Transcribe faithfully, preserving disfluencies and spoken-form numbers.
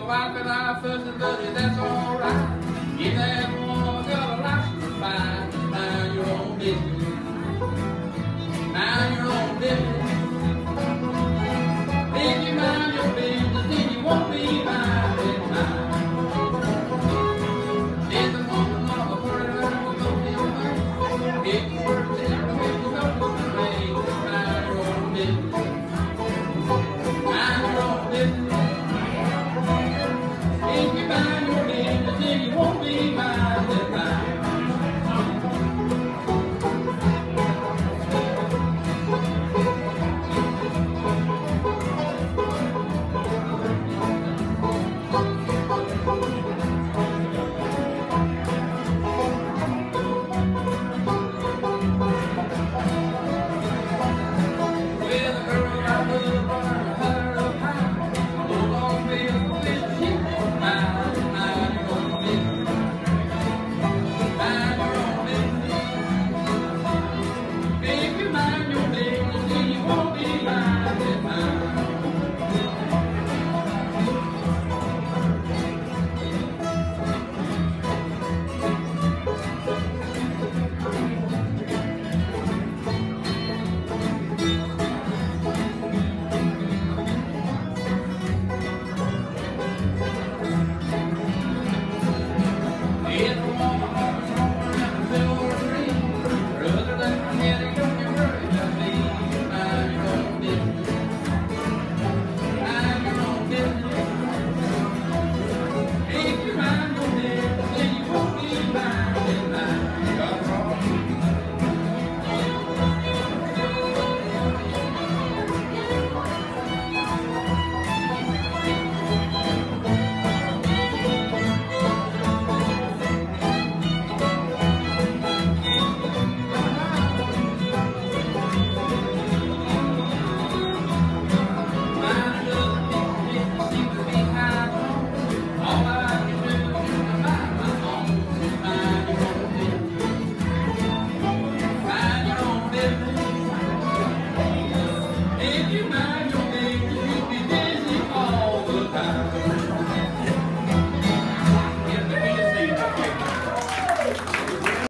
my wife and I fussing, buddy, that's alright. If that woman got a license to buy, mind your own business. Mind your own business. If you mind your business, then you won't be minding mine. If the woman of a word around will go in the if you work there, if you go to the rain, mind your own business. Mind your own business. If you mind your business, then you won't be minding mine. You mind